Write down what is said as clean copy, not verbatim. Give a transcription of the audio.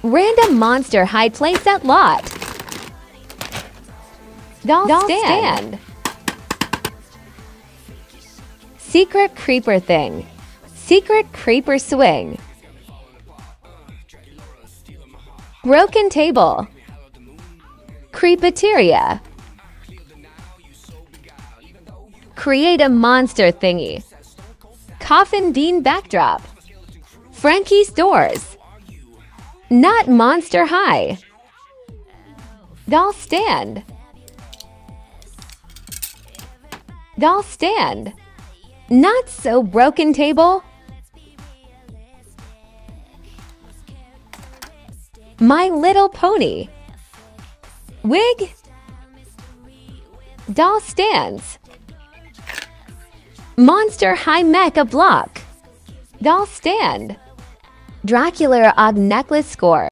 Random monster high playset lot. Doll stand. Secret creeper thing. Secret creeper swing. Broken table. Creepateria. Create a monster thingy. Coffin Dean backdrop. Frankie's doors. Not monster high. Doll stand. Doll stand. Not so broken table. My Little Pony. Wig. Doll stands. Monster high mecha block. Doll stand. Dracula og necklace score.